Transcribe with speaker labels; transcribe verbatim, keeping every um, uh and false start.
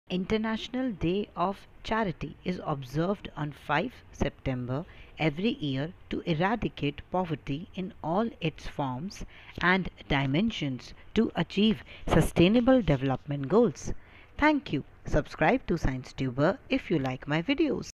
Speaker 1: International Day of Charity is observed on the fifth of September every year to eradicate poverty in all its forms and dimensions to achieve sustainable development goals. Thank you. Subscribe to ScienceTuber if you like my videos.